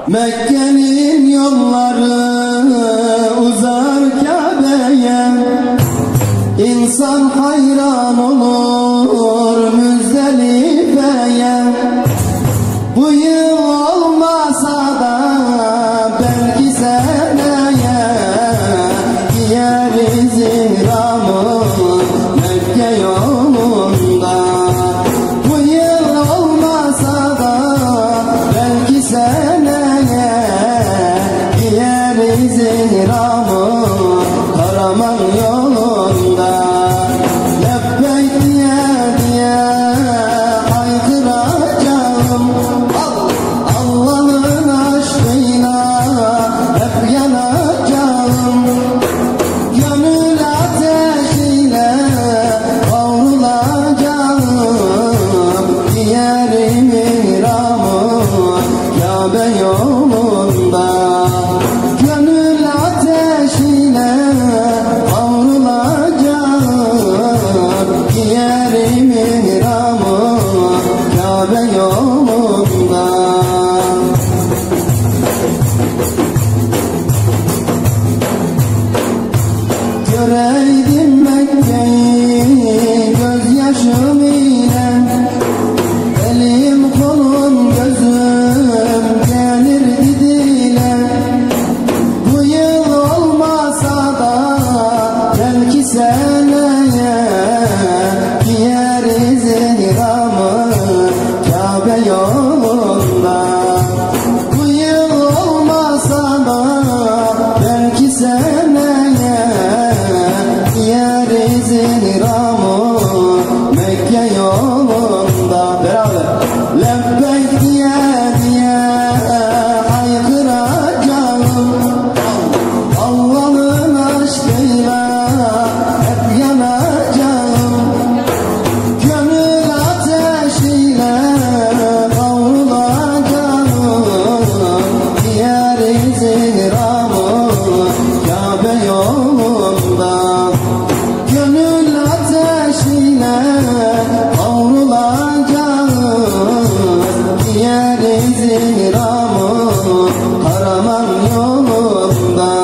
Mekke'nin yolları uzar Kabe'ye, İnsan hayran olur Müzdelife'ye. Bu yıl olmasa da belki seneye giyeriz ihramı Mekke yolunda. Bu yıl olmasa da belki seneye giyeriz ihramı Karaman yolunda. Lebbeyk diye diye haykıracağım, Allah'ın aşkıyla hep yanacağım. Gönül ateşiyle kavrulacağım, giyerim ihramı Kabe yolunda. Gönül ateşiyle kavrulacağım, giyerim ihramı Kabe yolunda. Göreydim Mekke'yi gözyaşım ile, elim kolum gözüm gelirdi dile. Bu yıl olmasa da belki seneye giyeriz ihramı Kabe yolunda. Bu yıl olmasa da belki seneye giyeriz ihramı Mekke yolunda. Beraber lebbeyk diye diye haykıracağım, Allah'ın aşkıyla hep yanacağım. Gönül ateşiyle kavrulacağım, giyeriz ihramı Kabe yolunda. Gönül ateşiyle kavrulacağım, giyeriz ihramı Karaman yolunda.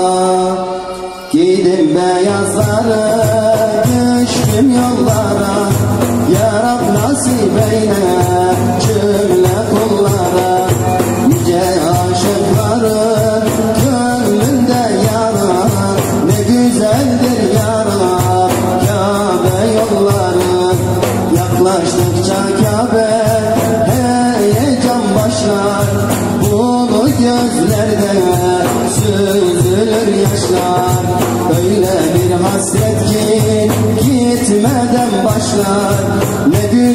Giydim beyazları, düştüm yollara, Ya Rab nasip eyle cümle kullara. Nice aşıkların gönlünde yara, ne güzeldir ya Rab Kabe yolları. Yaklaştıkça Kabe heyecan başlar, bulut gözlerde süzülür yaşlar. Öyle bir hasret ki gitmeden başlar, ne